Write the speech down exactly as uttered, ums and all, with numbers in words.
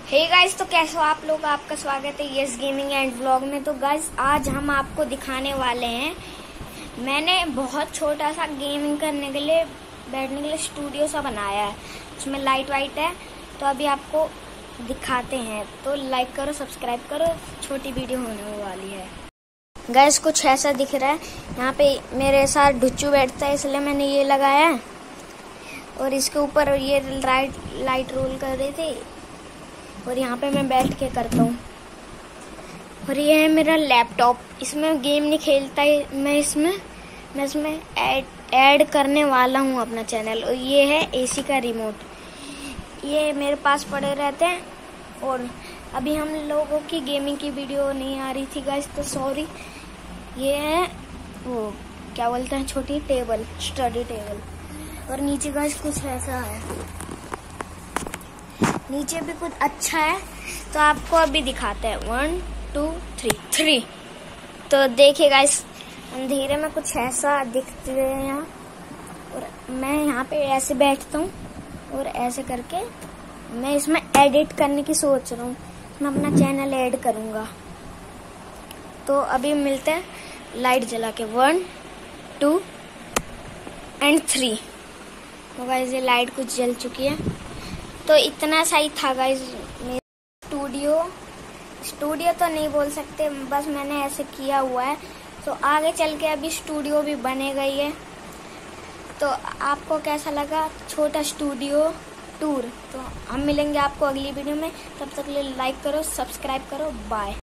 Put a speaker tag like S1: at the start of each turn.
S1: Hey guys, तो कैसे हो आप लोग। आपका स्वागत है यस गेमिंग एंड व्लॉग में। तो गाइस आज हम आपको दिखाने वाले हैं, मैंने बहुत छोटा सा गेमिंग करने के लिए बैठने के लिए स्टूडियो सा बनाया है। उसमें लाइट वाइट है, तो अभी आपको दिखाते हैं। तो लाइक करो, सब्सक्राइब करो, छोटी वीडियो होने वाली है। गाइस कुछ ऐसा दिख रहा है, यहाँ पे मेरे साथ ढुच्चू बैठता है इसलिए मैंने ये लगाया है, और इसके ऊपर ये लाइट लाइट रोल कर रही थी, और यहाँ पे मैं बैठ के करता हूँ। और ये है मेरा लैपटॉप, इसमें गेम नहीं खेलता है मैं इसमें मैं इसमें ऐड ऐड करने वाला हूँ अपना चैनल। और ये है एसी का रिमोट, ये मेरे पास पड़े रहते हैं। और अभी हम लोगों की गेमिंग की वीडियो नहीं आ रही थी गाइस, तो सॉरी। ये है वो क्या बोलते हैं, छोटी टेबल, स्टडी टेबल। और नीचे गाइस कुछ ऐसा है, नीचे भी कुछ अच्छा है, तो आपको अभी दिखाते हैं। वन टू थ्री थ्री तो देखिए गाइस, अंधेरे में कुछ ऐसा दिखते हैं यहाँ। और मैं यहाँ पे ऐसे बैठता हूँ, और ऐसे करके मैं इसमें एडिट करने की सोच रहा हूँ। मैं अपना चैनल ऐड करूँगा। तो अभी मिलते हैं लाइट जला के। वन टू एंड थ्री तो गाइस ये लाइट कुछ जल चुकी है। तो इतना सही था गाइस। मेरा स्टूडियो स्टूडियो तो नहीं बोल सकते, बस मैंने ऐसे किया हुआ है। तो आगे चल के अभी स्टूडियो भी बने गई है। तो आपको कैसा लगा छोटा स्टूडियो टूर। तो हम मिलेंगे आपको अगली वीडियो में, तब तक के लिए लाइक करो, सब्सक्राइब करो, बाय।